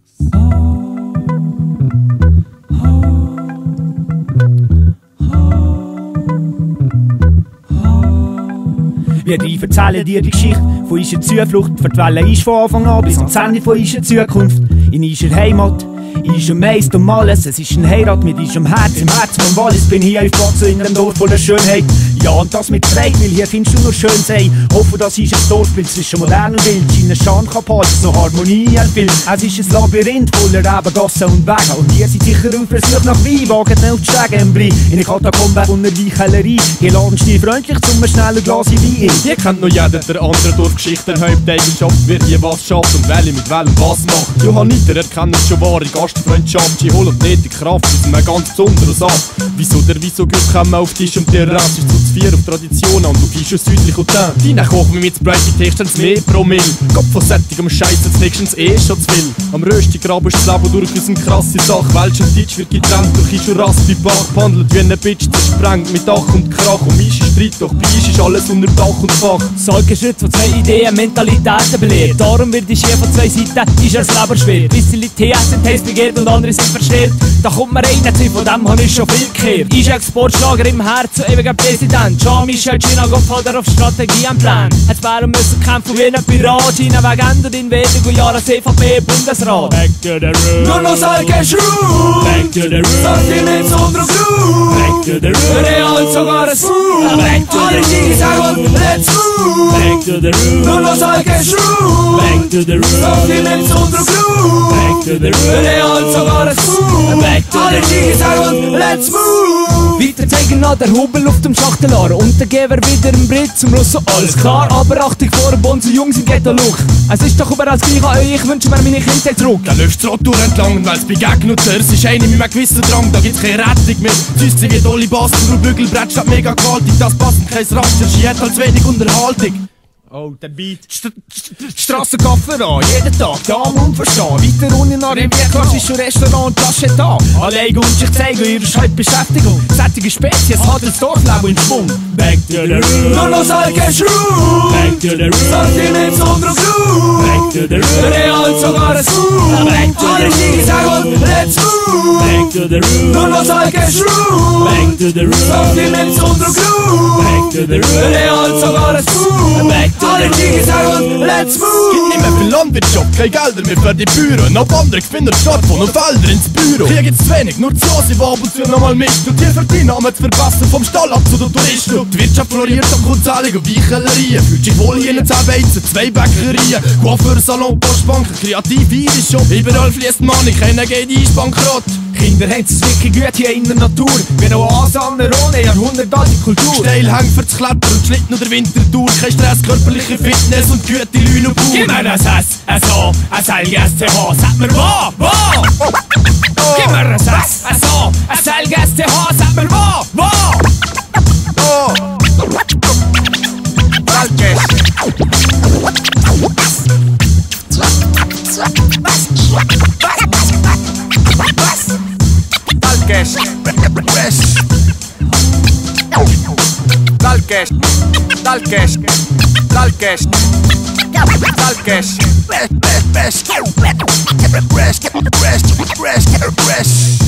Ich erzähle dir die Geschichte von unserer Zuflucht. Für die Welle ist von Anfang an bis ans Ende von unserer Zukunft. In unserer Heimat, in unserem Meist um alles. Es ist eine Heirat mit unserem Herz, im Herz vom Wallis. Bin hier auf Platz in einem Dorf voller Schönheit. Ja, und das mit Freude, weil hier findest du nur schön sein. Hoffe, das ist ein Dorfbild zwischen modern und wild. Scheinen Schankappal, so Harmonie erfüllt. Es ist ein Labyrinth voller Gassen und Wege. Und hier sind sicher auf der Suche nach Wein, wagen nicht zu schlägen im Blei. In der Katakombe von einer Weinkellerei. Hier laden sie freundlich zum schnellen Glas Wein. Hier kennt noch jeder der andere Dorfgeschichten. Haupteigenschaft, wer hier was schafft und welche mit welchem was macht. Johanniter erkennen schon wahre Gastfreundschaft. Sie holen nicht die Kraft aus einem ganz besonderen Saft. Wieso Glück kommen auf Tisch und der Rest ist zu 4 auf Tradition und du gehst schon südlich und dann. Deine kochen wir mit Sprite Textens mehr Promille. Kopf von sättigem Scheiß, jetzt nächstens schon zu viel. Am Rösti grabst das Leben durch unsere krasse Sache. Welch ein Deutsch wird getrennt durch Isch Raspi Bach. Handelt wie eine Bitch, zersprengt mit Dach und Krach. Um mich ist Streit, doch bei uns ist alles unter Dach und Fach. Salgenschritt von 2 Ideen, Mentalitäten belehrt. Darum wird die Schere von 2 Seiten, ist das Leben schwer. Bisschen TS sind Taste begehrt und andere sind versteht. Da kommt mir rein, von dem habe ich schon viel gehört. Ich Exportschlager im Herzen, ewiger Präsident. Jean-Michel China, Gottvater auf Strategie am Plan. Jetzt wären müssen kämpfen wie ein Pirat. China wegen ändert in wenigen Jahren als EVP-Bundesrat. Back to the root. Nur noch Salgenschruh. Back to the root. Sag dir nicht so drauf Gru. Back to the root. Real sogar ein Smooth. Back to Alle the Chigis sagen, let's move. Back to the root. Nur noch Salgenschruh. Back to the root. Sag dir nicht so drauf Gru. Back to the root. Real sogar ein Smooth. Back to Alle the Chigis sagen, let's move. Weiter zeigen an der Hubel auf dem Schachtelar. Und dann geben wir wieder einen Brit zum Russen, alles klar. Aber Achtung vor dem Bonzo Jungs im Ghetto-Look. Es ist doch überall das Gleiche an euch, ich wünsche mir meine Kindheit zurück. Da läufst du Rottour entlang, und weil's begegnet es ist eine mit einem gewissen Drang, da gibt's keine Rettung mehr. Süß sie wie Dolly Bassen, und Bügelbrett statt mega gewaltig. Das passt kein Raster, schiert als wenig Unterhaltung. Oh, der Beat. Strassenkaffee an, jeden Tag, da am Verstehen. Weiter unten nach dem klassischen Restaurant und Tasche da. Allein und sich zeigen, ihre Hauptbeschäftigung. Sättige Spezies hat das Dorfleben in Schwung. Back to the root. Nur noch Salgenschruh. Back to the root. Sag dir nicht so drauf Gru. Back to the root. Real sogar ein Smooth. Back to the Alle Chigis sagen, let's move. Back to the root. Nur noch Salgenschruh. Back to the root. Sag dir nicht so drauf Gru. Back to the root. Real sogar ein Smooth. Back to Alle Chigis sagen, let's move. Gibt nicht mehr für Landwirtschaft, kein Gelder mehr für die Bauern. Abwanderung findet statt von den Feldern ins Büro. Hier gibt's wenig, nur die Soße, die ab und zu nochmal mischt. Und hier verdienen Namen zu verbessern, vom Stall ab zu den Touristen. Und die Wirtschaft floriert am unzählige Weichellerien. Fühlt sich wohl hier in 10 Beizen, 2 Bäckerien. Coiffeur, Salon, Postbanken, kreativ, Shop. Überall fließt Money, keiner geht ins Bankrott. Kinder haben es wirklich gut hier in der Natur. Wie eine Oase an der Rhone, jahrhundertalte Kultur. Steil hängt fürs Klettern und Schlitten oder Wintertour. Kein Stress, körperliche Fitness und gute Lüne pur. Gib mir ein S, ein O, ein SLGSTH. Sag mir wo? Gib mir ein S, ein O, ein SLGSTH. Sag mir wo? Fresh.